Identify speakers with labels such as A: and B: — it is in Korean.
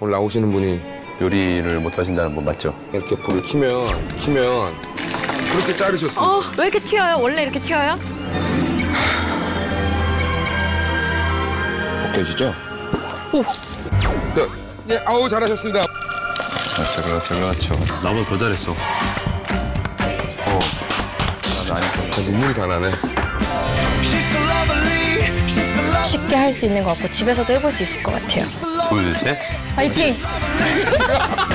A: 오늘 나오시는 분이
B: 요리를 못 하신다는 분 맞죠?
A: 이렇게 불을 키면 그렇게 자르셨어요.
C: 왜 이렇게 튀어요? 원래 이렇게 튀어요?
A: 벗겨지죠? 오. 네, 아우 잘하셨습니다.
B: 그렇죠. 나보다 더 잘했어.
A: 눈물이 다 나네.
C: 쉽게 할 수 있는 것 같고 집에서도 해볼 수 있을 것 같아요.
B: 둘, 셋.
C: 화이팅!